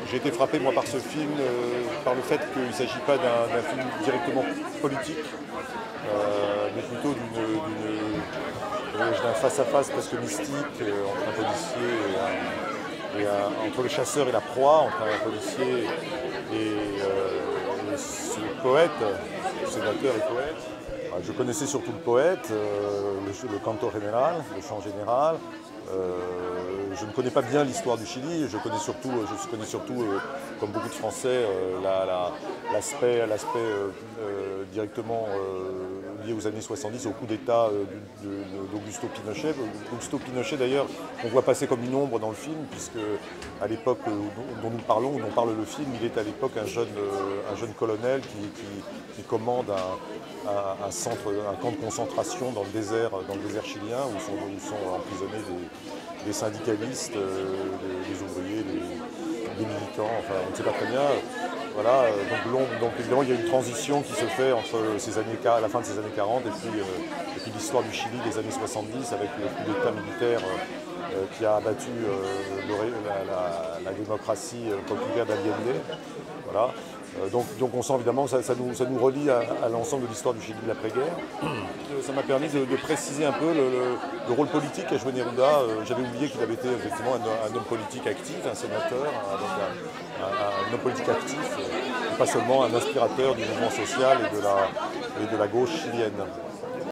J'ai été frappé moi par ce film, par le fait qu'il ne s'agit pas d'un film directement politique, mais plutôt d'un face-à-face presque mystique entre un policier entre le chasseur et la proie, entre un policier et ce poète, sénateur et poète. Je connaissais surtout le poète, le cantor général, le chant général. Je ne connais pas bien l'histoire du Chili, je connais surtout comme beaucoup de Français, l'aspect directement lié aux années 70, au coup d'État d'Augusto Pinochet. Augusto Pinochet d'ailleurs, on voit passer comme une ombre dans le film, puisque à l'époque dont nous parlons, dont parle le film, il est à l'époque un jeune colonel qui commande un camp de concentration dans le désert chilien, où sont emprisonnés des syndicalistes, des ouvriers, des militants, enfin on ne sait pas très bien. Voilà, donc évidemment il y a une transition qui se fait entre la fin de ces années 40 et puis l'histoire du Chili des années 70 avec le coup d'État militaire qui a abattu la démocratie populaire d'Allende. Voilà. Donc on sent évidemment, ça nous relie à l'ensemble de l'histoire du Chili de l'après-guerre. Ça m'a permis de préciser un peu le rôle politique qu'a joué Neruda. J'avais oublié qu'il avait été effectivement un homme politique actif, un sénateur, un homme politique actif, et pas seulement un inspirateur du mouvement social et de la gauche chilienne.